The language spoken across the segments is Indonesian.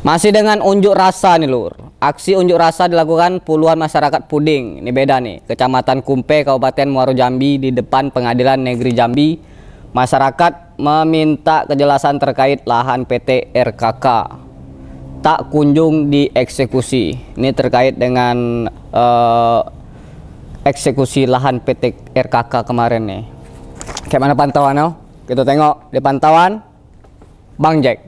Masih dengan unjuk rasa nih lur. Aksi unjuk rasa dilakukan puluhan masyarakat Puding. Ini beda nih. Kecamatan Kumpe, Kabupaten Muaro Jambi di depan Pengadilan Negeri Jambi. Masyarakat meminta kejelasan terkait lahan PT RKK tak kunjung dieksekusi. Ini terkait dengan eksekusi lahan PT RKK kemarin nih. Kayak mana pantauannya? Kita tengok di pantauan Bang Jack.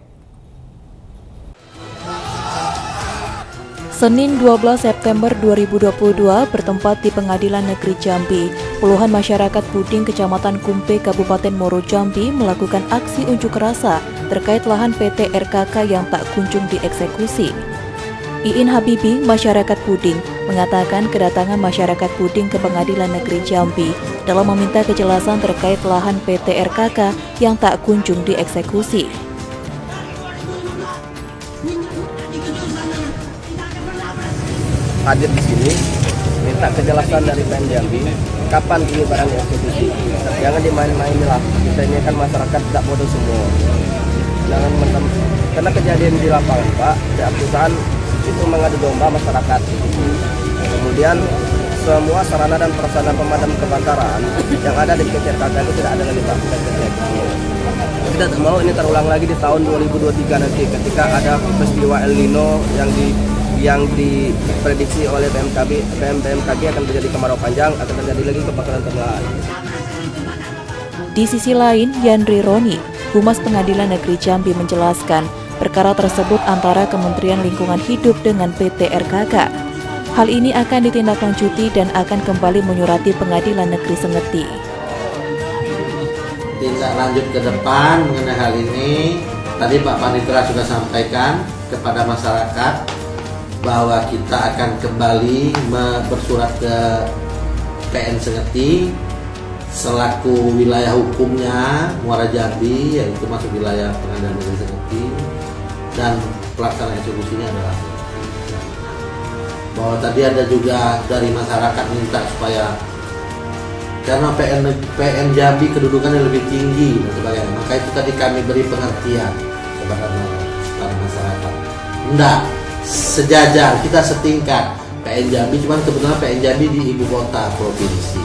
Senin 12 September 2022 bertempat di Pengadilan Negeri Jambi, puluhan masyarakat Puding Kecamatan Kumpe Kabupaten Muaro Jambi melakukan aksi unjuk rasa terkait lahan PT RKK yang tak kunjung dieksekusi. Iin Habibi, masyarakat Puding, mengatakan kedatangan masyarakat Puding ke Pengadilan Negeri Jambi dalam meminta kejelasan terkait lahan PT RKK yang tak kunjung dieksekusi. Hadir di sini minta kejelasan dari PN Jambi kapan ini barang dieksekusi. Jangan dimain-main lah, kita ini kan masyarakat tidak bodoh semua. Jangan karena kejadian di lapangan Pak, pihak perusahaan itu mengadu domba masyarakat. Kemudian semua sarana dan prasarana pemadam kebakaran yang ada di PT RKK itu tidak ada lagi Pak. Kita tak mau ini terulang lagi di tahun 2023 nanti ketika ada peristiwa El Nino yang diprediksi oleh BMKG akan terjadi kemarau panjang, akan terjadi lagi kebakaran lahan. Di sisi lain, Yandri Roni, Humas Pengadilan Negeri Jambi menjelaskan perkara tersebut antara Kementerian Lingkungan Hidup dengan PT RKK. Hal ini akan ditindaklanjuti dan akan kembali menyurati Pengadilan Negeri Sengeti. Tindak lanjut ke depan mengenai hal ini, tadi Pak Panitera sudah sampaikan kepada masyarakat bahwa kita akan kembali bersurat ke PN Sengeti selaku wilayah hukumnya Muaro Jambi, yaitu masuk wilayah Pengadilan Negeri Sengeti, dan pelaksana eksekusinya adalah bahwa tadi ada juga dari masyarakat minta supaya karena PN Jambi kedudukannya lebih tinggi dan sebagainya, maka itu tadi kami beri pengertian kepada masyarakat. Enggak sejajar, kita setingkat PN Jambi, cuman kebetulan PN Jambi di ibu kota provinsi.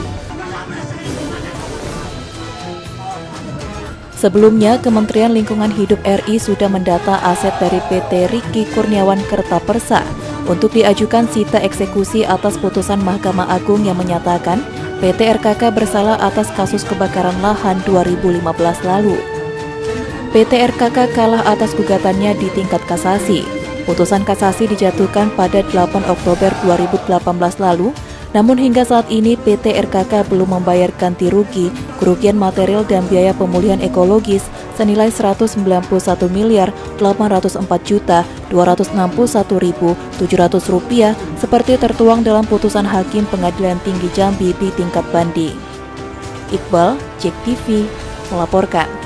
Sebelumnya, Kementerian Lingkungan Hidup RI sudah mendata aset dari PT Riki Kurniawan Kertapersa untuk diajukan sita eksekusi atas putusan Mahkamah Agung yang menyatakan PT RKK bersalah atas kasus kebakaran lahan 2015 lalu. PT RKK kalah atas gugatannya di tingkat kasasi. Putusan kasasi dijatuhkan pada 8 Oktober 2018 lalu, namun hingga saat ini PT RKK belum membayar ganti rugi, kerugian material dan biaya pemulihan ekologis senilai Rp194.264.261.700 seperti tertuang dalam putusan Hakim Pengadilan Tinggi Jambi di tingkat banding. Iqbal, JEK TV, melaporkan.